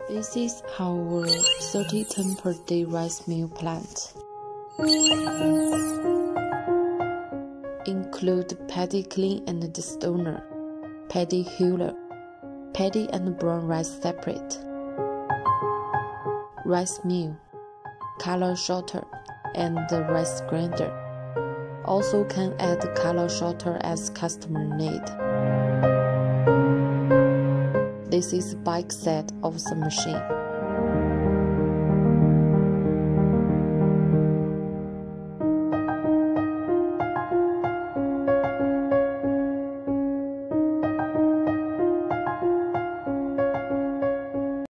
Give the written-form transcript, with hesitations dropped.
This is our 30-ton per day rice mill plant. Include paddy clean and destoner, paddy huller, paddy and brown rice separate, rice mill, color sorter, and the rice grinder. Also can add color sorter as customer need. This is bike set of the machine.